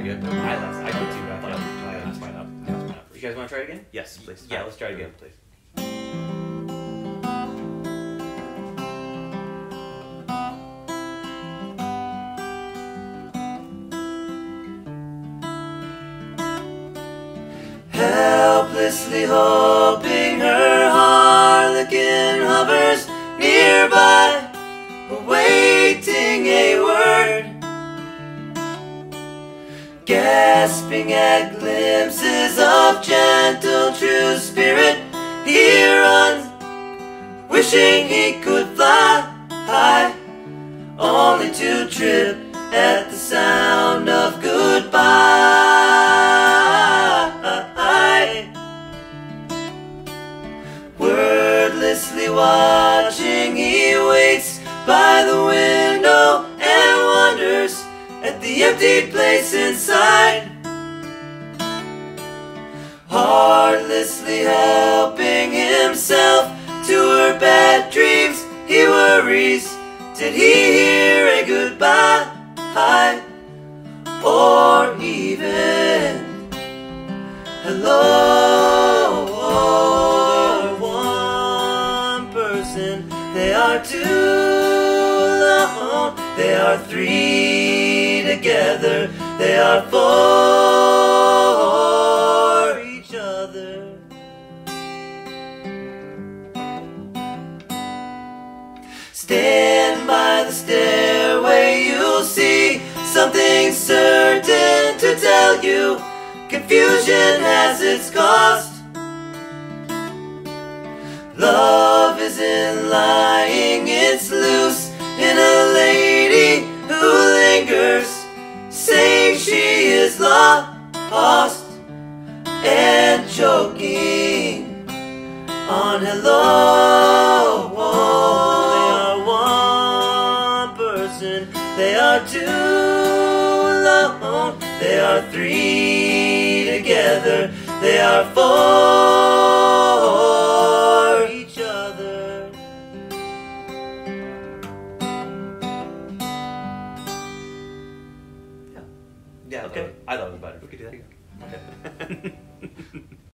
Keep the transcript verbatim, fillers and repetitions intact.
good. I liked I did too, but I thought I was I was fine up. I was fine up. You guys want to try it again? Yes, please. Yeah, let's try it again, please. Helplessly hoping her harlequin hovers nearby, awaiting a word, gasping at glimpses of gentle true spirit. He runs, wishing he could fly high, only to trip at the sound of goodbye. Wordlessly watching, he waits by the window and wonders at the empty place inside. Heartlessly helping himself to her bad dreams, he worries, did he hear a goodbye? Or even hello? One person, they are two alone, they are three together, they are for each other. Stand by the stairway, you'll see something certain to tell you. Confusion has its cost. Love isn't lying, it's loose in a lady who lingers, saying she is lost and choking on hello. They are one person, they are two alone, they are three together, they are for each other. Yeah. Yeah, okay. I thought it was better. We could do that. Okay.